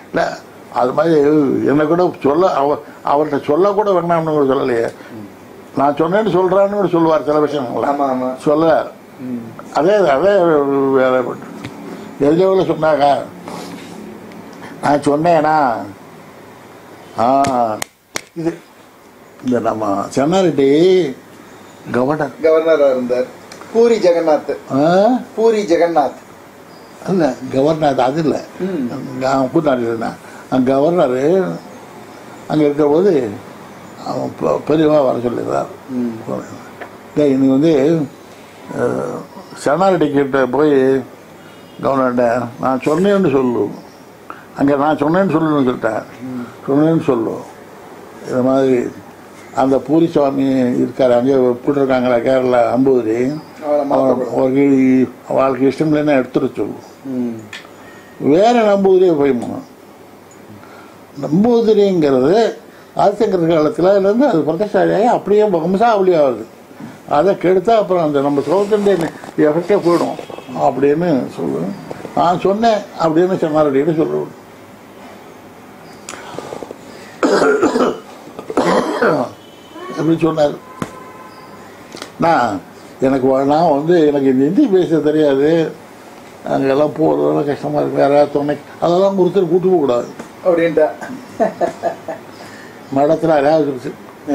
இல்லை அது மாதிரி என்னை கூட சொல்ல அவர்கிட்ட சொல்லக்கூட வேண்டாம்னு கூட சொல்லலையே. நான் சொன்னேன்னு சொல்கிறான்னு கூட சொல்லுவார் சில விஷயங்கள சொல்ல. அதே வேலைப்பட்டு எவ்வளோ சொன்னாங்க. நான் சொன்னேன்னா இது இந்த நம்ம சென்னாரெட்டி கவர்னராக இருந்தார். பூரி ஜெகநாத். பூரி ஜெகநாத் இல்லை கவர்னர் அது இல்லை, கூட்டாளி இருந்தேன். கவர்னரு அங்கே இருக்கிற போது அவன் பெரியவா வர சொல்லிடுறார். இன்னைக்கு வந்து சென்னாரெட்டி கிட்ட போய் கவர்னர்கிட்ட நான் சொன்னேன்னு சொல்லு, அங்கே நான் சொன்னேன்னு சொல்லணும்னு சொல்லிட்டேன். சொன்னேன்னு சொல்லு, இது மாதிரி அந்த பூரி சுவாமி இருக்காரு அங்கே போட்டிருக்காங்களா கேரளா அம்பூதிரி, அவளுக்கு இஷ்டம் இல்லைன்னா எடுத்துட சொல்லு. வேற நம்பூதிரியே போய்மா. நம்பூதிரிங்கிறது ஆதிசங்கர் காலத்தில் இருந்து அது பிரதேசாரியாகி அப்படியே வம்சாவளி ஆகுது. அதை கெடுத்தா அப்புறம் அந்த நம்ம சோதனை எஃபெக்டே போயிடும் அப்படின்னு சொல்லுவேன். நான் சொன்னேன் அப்படின்னு சொன்னார் சொல்லுவேன். எப்படி சொன்னார், நான் வந்து எனக்கு ஹிந்தி பேச தெரியாது, அங்கெல்லாம் போகிறதெல்லாம் கஷ்டமாக இருக்கு, வேற துணை அதெல்லாம் ஒருத்தர் கூட்டு போகக்கூடாது அப்படின்ட்டா. மடத்தில் யாராவது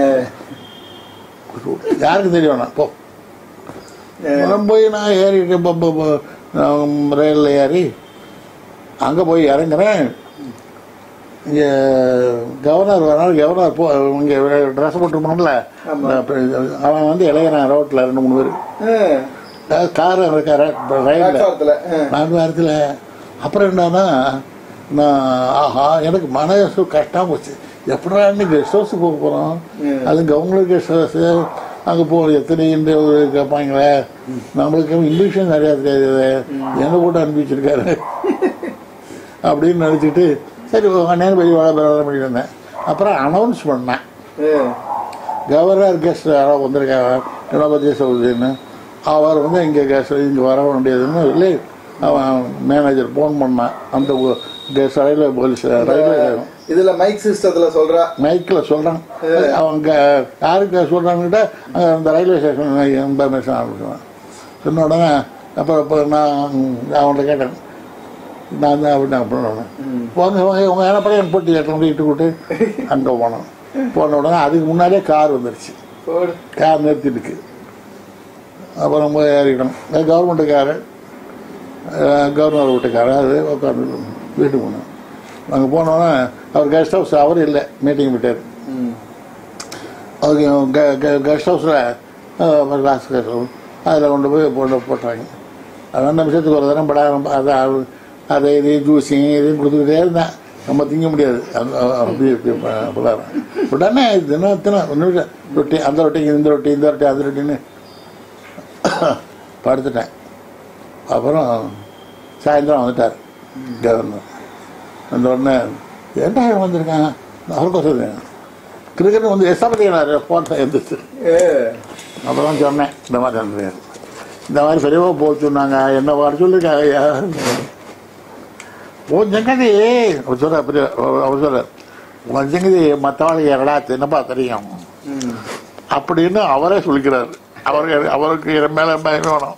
யாருக்கு தெரியும் போ போய் நான் ஏறிட்டு ரயிலில் ஏறி அங்கே போய் இறங்குறேன். இங்கே கவர்னர் வரனால கவர்னர் இங்கே ட்ரெஸ் போட்டுருப்பான்ல அவன் வந்து இளையறான் ரோட்டில் 2-3 பேர் கார் இருக்கார ரயிலில் 4 நேரத்தில். அப்புறம் என்னன்னா நான் ஆஹா எனக்கு மனசு கஷ்டம் போச்சு, எப்படா இன்னைக்கு கெஸ்ட் ஹவுஸு போக போகிறோம், அது கவர்மெண்ட் கெஸ்ட் ஹவுஸு அங்கே போக எத்தனை கேட்பாங்களே, நம்மளுக்கு இங்கிலீஷும் நிறையா தெரியாது, என்ன போட்டு அனுப்பிச்சிருக்காரு அப்படின்னு நினச்சிட்டு சரி நேரம் போய் வேலை பண்ணிட்டு இருந்தேன். அப்புறம் அனௌன்ஸ் பண்ணேன், கவர்னர் கெஸ்ட் யாராவது வந்திருக்காங்க கணபதி சௌதரின்னு. அவர் வந்து இங்கே கெஸ்ட் இங்கே வர வேண்டியதுன்னு இல்லை, அவன் மேனேஜர் ஃபோன் பண்ணான். அந்த ரயில்வே போலீஸ் ரயில்வே இதில் மைக் சிஸ்டத்தில் சொல்கிறா, மைக்கில் சொல்கிறான். அவங்க யாருக்கு சொல்கிறாங்ககிட்ட அந்த ரயில்வே ஸ்டேஷன் இன்ஃபர்மேஷன் ஆரம்பிச்சுவேன். சொன்ன உடனே அப்புறம் இப்போ நான் அவன்கிட்ட கேட்டேன், நான் தான் அப்படின்னு அப்படின்னு போங்க உங்கள் ஏன்னா என் போட்டி கேட்டேன் இட்டு கூட்டு அங்கே போனோம். போன உடனே அதுக்கு முன்னாடியே கார் வந்துடுச்சு, கார் நிறுத்திட்டுக்கு. அப்புறம் போய் ஏறிக்கணும். கவர்மெண்ட்டு காரு, கவர்னர் வீட்டுக்காரர், அது உட்காந்து வீட்டுக்கு போனோம். அங்கே போனோன்னே அவர் கெஸ்ட் ஹவுஸ் அவர் இல்லை, மீட்டிங் விட்டார். அவருக்கு கெஸ்ட் ஹவுஸில் கிளாஸ் கெஸ்ட் ஹவுஸ் அதில் கொண்டு போய் போட்டாங்க. அது 2 நிமிஷத்துக்கு ஒரு தரம் படம் அதை இதையும் ஜூஸையும் இதையும் கொடுத்துக்கிட்டே இருந்தேன். நம்ம திங்க முடியாது அப்படி படம். உடனே தினம் 1 நிமிஷம் ரொட்டி, அந்த ரொட்டிக்கு இந்த ரொட்டி, இந்த ரொட்டி அந்த ரொட்டின்னு படுத்துட்டேன். அப்புறம் சாயந்தரம் வந்துட்டார் கவர்னர். அந்த உடனே ஏன்டா வந்திருக்காங்க அவருக்கு வசதி கிரிக்கெட் வந்து எஸ்டாபதினார் போட்டோ எழுந்துச்சு. அப்புறம் சொன்னேன் இந்த மாதிரி வந்துருக்காரு, இந்த மாதிரி பெரியவா போக சொன்னாங்க, என்ன வர சொல்லியிருக்காங்க உன் சங்கதி அவர் சொல்ற பெரிய அவர் சொல்ற உன் சங்கதி மற்றவாளுக்கு எங்கடா என்னப்பா தெரியும் அப்படின்னு அவரே சொல்லிக்கிறார். அவருக்கு மேலே பயமே வேணும்.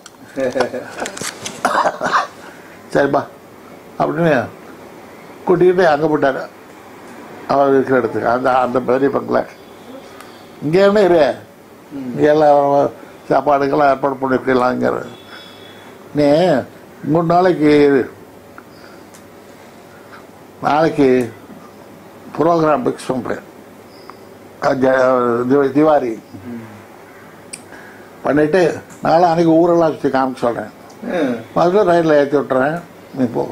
சரிப்பா அப்படின்னு கூட்டிக்கிட்டு அங்கே போட்டார் அவர் இருக்கிற இடத்துக்கு, அந்த பெரிய பங்கில். இங்கே என்ன இரு, இங்கே எல்லாம் சாப்பாடுக்கெல்லாம் ஏற்பாடு பண்ணிருக்கலாங்கிற நீ 3 நாளைக்கு ப்ரோக்ராம் பிக்ஸ் பண்ணுறேன், திவாரி பண்ணிட்டு நாளை அன்றைக்கி ஊரெல்லாம் சுற்றி காமிக்க சொல்கிறேன், மறுபடியும் ரயிலில் ஏற்றி விட்டுறேன் நீ போ.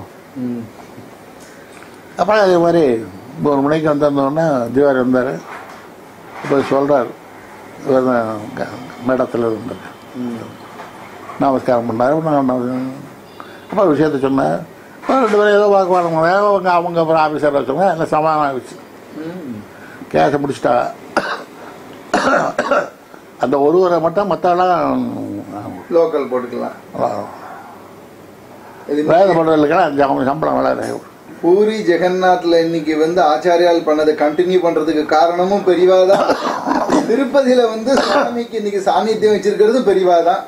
அப்புறம் அதே மாதிரி 1 மணிக்கு வந்திருந்தோடனே திவாரி வந்தார். இப்போ சொல்கிறார் மேடத்தில் இருந்தார், நமஸ்காரம் பண்ணார். அப்போ விஷயத்த சொன்னேன். 2 பேரும் ஏதோ பார்க்க வராங்க, அவங்க அப்புறம் ஆஃபீஸர் வச்சுங்க எல்லாம் சமாதானம் ஆகிடுச்சு, கேஸை முடிச்சிட்டா. அந்த ஒருவரை மட்டும் மற்றெல்லாம் லோக்கல் போட்டுக்கலாம், வேலை பண்ணுறதுக்கெல்லாம் அவங்க சம்பளம் வேலை பூரி ஜெகநாத்ல இன்னைக்கு வந்து ஆச்சாரியால் பண்ணதை கண்டினியூ பண்றதுக்கு காரணமும் பெரியவாதான். திருப்பதியில வந்து சுவாமிக்கு இன்னைக்கு சாநித்தியம் வச்சிருக்கிறது பெரியவாதான்.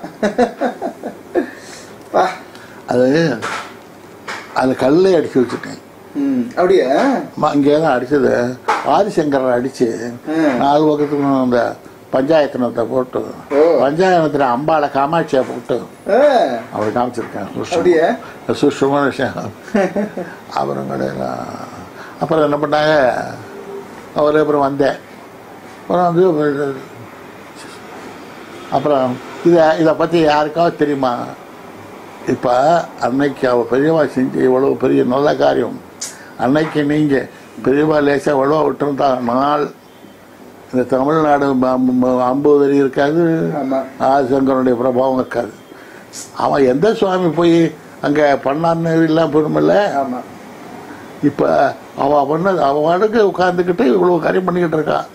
அது அது கல்லே அடிச்சு வச்சுட்டேன். அப்படியே இங்கேதான் அடிச்சது. ஆதிசங்கரை அடிச்சு 4 பக்கத்துக்கு அந்த பஞ்சாயத்தனத்தை போட்டு பஞ்சாயத்துல அம்பாளை காமாட்சியை போட்டு அவரை காமிச்சிருக்கேன். சுஷ்மான விஷயம். அப்புறம் அப்புறம் என்ன பண்ணாங்க, அவரு அப்புறம் வந்தேன். அப்புறம் வந்து அப்புறம் இதை பற்றி யாருக்காவது தெரியுமா? இப்போ அன்னைக்கு அவள் பெரியவா செஞ்சு இவ்வளவு பெரிய நல்ல காரியம். அன்னைக்கு நீங்கள் பெரியவா லேசாக வலுவா விட்டுருந்தா நாள் இந்த தமிழ்நாடு 50 அடி இருக்காது, ஆதிசங்கரனுடைய பிரபாவம் இருக்காது. அவன் எந்த சுவாமி போய் அங்கே பண்ணான்னு இல்லை போயிருமில்ல. இப்போ அவள் பண்ணது அவனுக்கு உட்காந்துக்கிட்டு இவ்வளோ காரியம் பண்ணிக்கிட்டு இருக்கான்.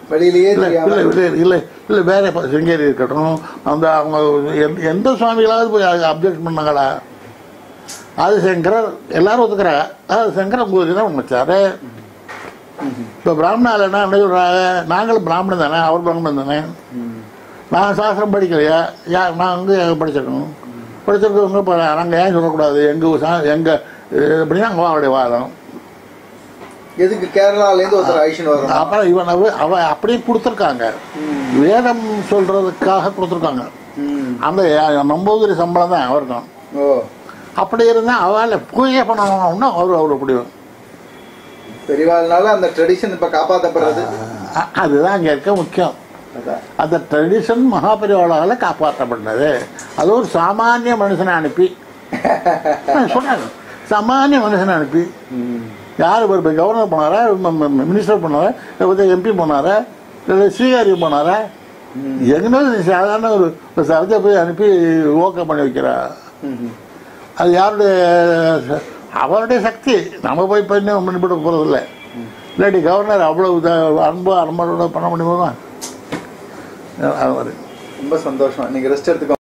இல்லை வேற சிங்கேரி இருக்கட்டும், அந்த அவங்க எந்த சுவாமிகளாவது போய் அப்ஜெக்ட் பண்ணாங்களா? ஆதிசங்கரர் எல்லாரும் ஒத்துக்கிறாங்க. ஆதிசங்கர் உங்களுக்கு தான் வச்சாரு. இப்போ பிராமணால் என்ன சொல்கிறாங்க, நாங்களும் பிராமணன் தானே, அவர் பிராமணன் தானே, நான் சாஸ்திரம் படிக்கலையா? நான் வந்து படிச்சிருக்கணும், படிச்சிருக்கவங்க இப்போ நாங்கள் ஏன் சொல்லக்கூடாது? எங்கள் அப்படின்னா அவருடைய வாதம். எதுக்கு கேரளாலேருந்து ஒருத்தர் ஐஷன் வரும். அப்புறம் இவன் அவ அப்படியே கொடுத்துருக்காங்க, வேதம் சொல்றதுக்காக கொடுத்துருக்காங்க. அந்த நம்பூதிரி சம்பளம் தான் அவருக்கும். அப்படி இருந்தா அவளை பூஜை பண்ணணும்னா அவரு அப்படி பெரியவாள்னால அந்த ட்ரெடிஷன் இப்ப காப்பாற்றப்படுறது. அதுதான் அங்க இருக்க முக்கியம். அந்த ட்ரெடிஷன் மகாபெரிவாளால காப்பாற்றப்பட்டது. அது ஒரு சாமானிய மனுஷனை அனுப்பி சொன்னாங்க. சாமானிய மனுஷனை அனுப்பி யார் இப்போ கவர்னர் போனாரா, மினிஸ்டர் போனாரா, எம்பி போனாரா, இல்லை ஸ்ரீகாரி போனாரா? எங்கன்னா சாதாரண ஒரு சரத்தை போய் அனுப்பி ஓகே பண்ணி வைக்கிறா. அது யாருடைய அவருடைய சக்தி. நம்ம போய் பண்ணி பண்ணிவிட போகிறதில்ல. இல்லாட்டி கவர்னர் அவ்வளவு அன்போட பண்ண முடியுமா? அது மாதிரி ரொம்ப சந்தோஷம். நீங்கள் ரெஸ்ட் எடுத்துக்கோ.